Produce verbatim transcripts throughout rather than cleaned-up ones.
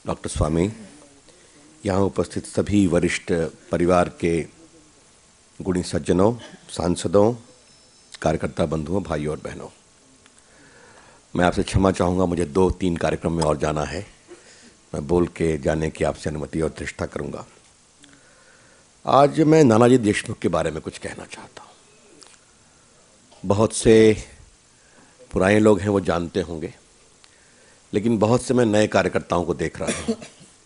Doctor स्वामी, यहाँ उपस्थित सभी वरिष्ठ परिवार के गुणी सज्जनों, सांसदों, कार्यकर्ता बंधुओं, भाइयों और बहनों, मैं आपसे क्षमा चाहूँगा, मुझे दो तीन कार्यक्रम में और जाना है। मैं बोल के जाने की आपसे अनुमति और दृष्टा करूँगा। आज मैं नानाजी देशमुख के बारे में कुछ कहना चाहता हूँ। बहुत से पुराने लोग हैं, वो जानते होंगे, लेकिन बहुत से मैं नए कार्यकर्ताओं को देख रहा हूँ।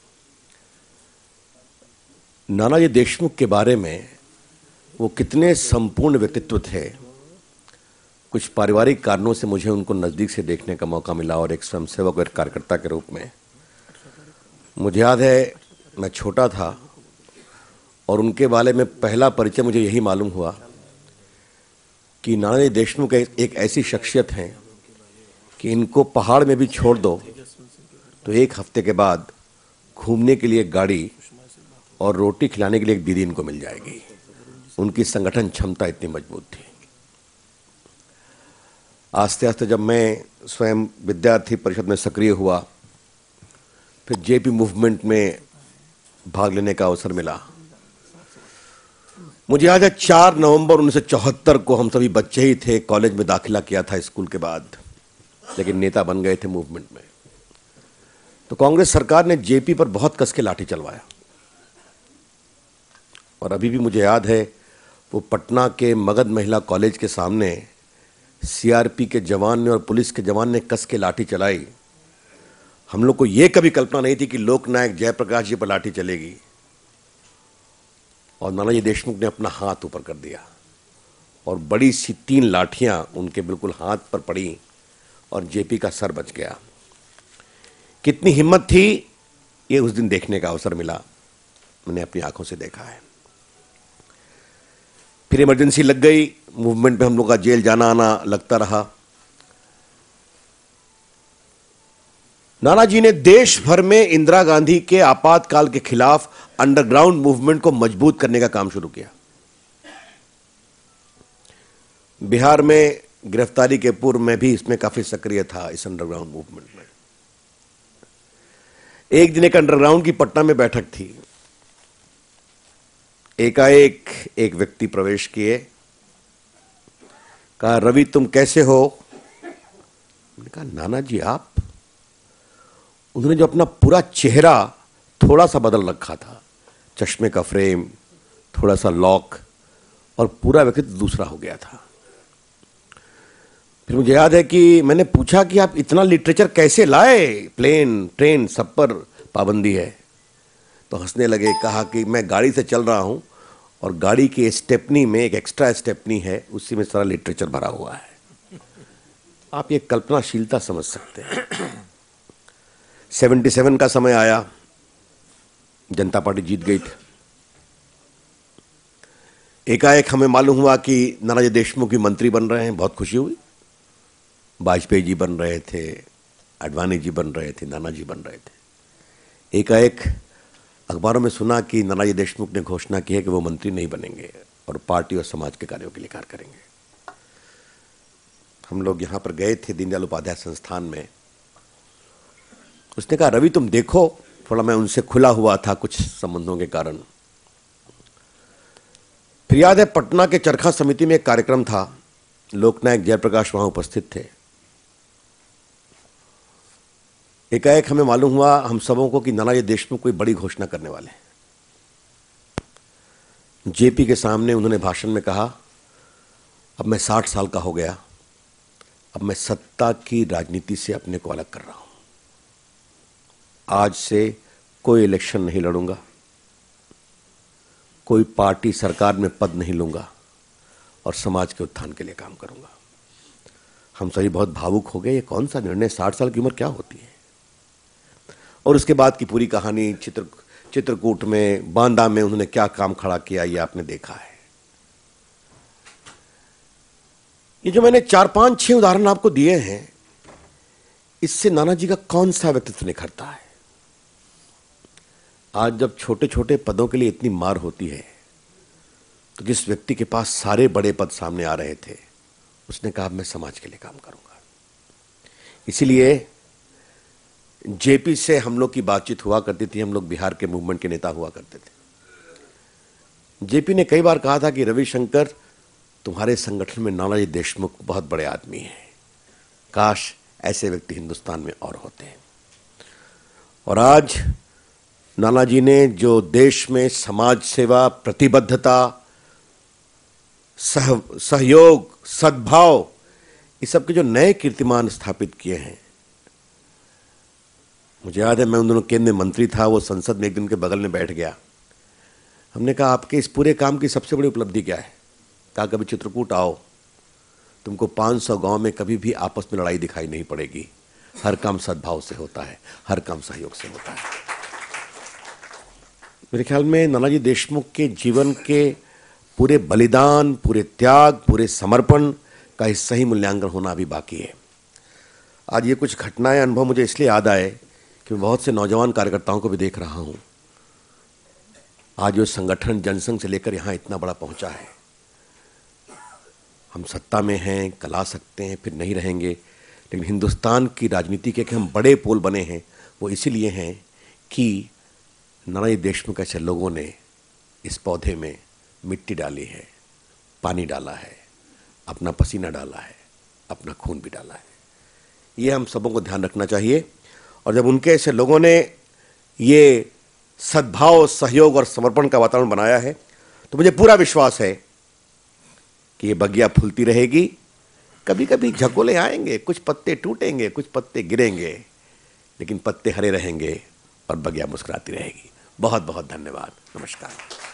नानाजी देशमुख के बारे में वो कितने संपूर्ण व्यक्तित्व थे। कुछ पारिवारिक कारणों से मुझे उनको नज़दीक से देखने का मौका मिला और एक स्वयंसेवक और कार्यकर्ता के रूप में मुझे याद है, मैं छोटा था और उनके बारे में पहला परिचय मुझे यही मालूम हुआ कि नानाजी देशमुख एक ऐसी शख्सियत हैं कि इनको पहाड़ में भी छोड़ दो तो एक हफ्ते के बाद घूमने के लिए गाड़ी और रोटी खिलाने के लिए एक दीदी इनको मिल जाएगी। उनकी संगठन क्षमता इतनी मजबूत थी। आस्ते आस्ते जब मैं स्वयं विद्यार्थी परिषद में सक्रिय हुआ, फिर जेपी मूवमेंट में भाग लेने का अवसर मिला। मुझे याद है चार नवंबर उन्नीस सौ चौहत्तर को हम सभी बच्चे ही थे, कॉलेज में दाखिला किया था स्कूल के बाद, लेकिन नेता बन गए थे मूवमेंट में। तो कांग्रेस सरकार ने जेपी पर बहुत कस के लाठी चलवाया और अभी भी मुझे याद है वो पटना के मगध महिला कॉलेज के सामने सीआरपी के जवान ने और पुलिस के जवान ने कस के लाठी चलाई। हम लोग को ये कभी कल्पना नहीं थी कि लोकनायक जयप्रकाश जी पर लाठी चलेगी, और नानाजी देशमुख ने अपना हाथ ऊपर कर दिया और बड़ी सी तीन लाठियां उनके बिल्कुल हाथ पर पड़ी और जेपी का सर बच गया। कितनी हिम्मत थी, ये उस दिन देखने का अवसर मिला, मैंने अपनी आंखों से देखा है। फिर इमरजेंसी लग गई, मूवमेंट में हम लोग का जेल जाना आना लगता रहा। नानाजी ने देश भर में इंदिरा गांधी के आपातकाल के खिलाफ अंडरग्राउंड मूवमेंट को मजबूत करने का काम शुरू किया। बिहार में गिरफ्तारी के पूर्व में भी इसमें काफी सक्रिय था, इस अंडरग्राउंड मूवमेंट में। एक दिन एक अंडरग्राउंड की पटना में बैठक थी। एकाएक एक व्यक्ति प्रवेश किए, कहा, रवि तुम कैसे हो? मैंने कहा, नाना जी आप? उन्होंने जो अपना पूरा चेहरा थोड़ा सा बदल रखा था, चश्मे का फ्रेम, थोड़ा सा लॉक, और पूरा व्यक्तित्व दूसरा हो गया था। फिर मुझे याद है कि मैंने पूछा कि आप इतना लिटरेचर कैसे लाए? प्लेन, ट्रेन, सब पर पाबंदी है। तो हंसने लगे, कहा कि मैं गाड़ी से चल रहा हूं और गाड़ी की स्टेपनी में एक एक्स्ट्रा स्टेपनी है, उसी में सारा लिटरेचर भरा हुआ है। आप ये कल्पनाशीलता समझ सकते हैं। सतहत्तर का समय आया, जनता पार्टी जीत गई थी। एकाएक हमें मालूम हुआ कि नानाजी देशमुख की मंत्री बन रहे हैं, बहुत खुशी हुई। वाजपेयी जी बन रहे थे, आडवाणी जी बन रहे थे, नानाजी बन रहे थे। एकाएक अखबारों में सुना कि नानाजी देशमुख ने घोषणा की है कि वो मंत्री नहीं बनेंगे और पार्टी और समाज के कार्यों के लिए कार्य करेंगे। हम लोग यहां पर गए थे दीनदयाल उपाध्याय संस्थान में। उसने कहा, रवि तुम देखो, थोड़ा मैं उनसे खुला हुआ था कुछ संबंधों के कारण। फिर याद है पटना के चरखा समिति में एक कार्यक्रम था, लोकनायक जयप्रकाश वहां उपस्थित थे। एकाएक हमें मालूम हुआ हम सबों को कि नानाजी देशमुख कोई बड़ी घोषणा करने वाले हैं। जेपी के सामने उन्होंने भाषण में कहा, अब मैं साठ साल का हो गया, अब मैं सत्ता की राजनीति से अपने को अलग कर रहा हूं। आज से कोई इलेक्शन नहीं लड़ूंगा, कोई पार्टी सरकार में पद नहीं लूंगा और समाज के उत्थान के लिए काम करूंगा। हम सभी बहुत भावुक हो गए। ये कौन सा निर्णय, साठ साल की उम्र क्या होती है? और उसके बाद की पूरी कहानी, चित्र चित्रकूट में, बांदा में उन्होंने क्या काम खड़ा किया, ये आपने देखा है। ये जो मैंने चार पांच छह उदाहरण आपको दिए हैं, इससे नानाजी का कौन सा व्यक्तित्व निखरता है? आज जब छोटे छोटे पदों के लिए इतनी मार होती है, तो जिस व्यक्ति के पास सारे बड़े पद सामने आ रहे थे, उसने कहा मैं समाज के लिए काम करूंगा। इसीलिए जेपी से हम लोग की बातचीत हुआ करती थी। हम लोग बिहार के मूवमेंट के नेता हुआ करते थे। जेपी ने कई बार कहा था कि रविशंकर, तुम्हारे संगठन में नानाजी देशमुख बहुत बड़े आदमी हैं, काश ऐसे व्यक्ति हिंदुस्तान में और होते हैं। और आज नानाजी ने जो देश में समाज सेवा, प्रतिबद्धता, सह सहयोग, सद्भाव, इस सब के जो नए कीर्तिमान स्थापित किए हैं। मुझे याद है, मैं उन दोनों केंद्रीय मंत्री था, वो संसद में एक दिन के बगल में बैठ गया। हमने कहा, आपके इस पूरे काम की सबसे बड़ी उपलब्धि क्या है? कहा, कभी चित्रकूट आओ, तुमको पाँच सौ गांव में कभी भी आपस में लड़ाई दिखाई नहीं पड़ेगी। हर काम सद्भाव से होता है, हर काम सहयोग से होता है। मेरे ख्याल में नानाजी देशमुख के जीवन के पूरे बलिदान, पूरे त्याग, पूरे समर्पण का इस सही मूल्यांकन होना अभी बाकी है। आज ये कुछ घटनाएं, अनुभव मुझे इसलिए याद आए कि मैं बहुत से नौजवान कार्यकर्ताओं को भी देख रहा हूं। आज जो संगठन जनसंघ से लेकर यहां इतना बड़ा पहुंचा है, हम सत्ता में हैं, कल आ सकते हैं, फिर नहीं रहेंगे, लेकिन हिंदुस्तान की राजनीति के कि हम बड़े पोल बने हैं, वो इसीलिए हैं कि नानाजी देशमुख ऐसे लोगों ने इस पौधे में मिट्टी डाली है, पानी डाला है, अपना पसीना डाला है, अपना खून भी डाला है। ये हम सबों को ध्यान रखना चाहिए। और जब उनके ऐसे लोगों ने ये सद्भाव, सहयोग और समर्पण का वातावरण बनाया है, तो मुझे पूरा विश्वास है कि ये बगिया फूलती रहेगी। कभी कभी झकोले आएंगे, कुछ पत्ते टूटेंगे, कुछ पत्ते गिरेंगे, लेकिन पत्ते हरे रहेंगे और बगिया मुस्कुराती रहेगी। बहुत बहुत धन्यवाद। नमस्कार।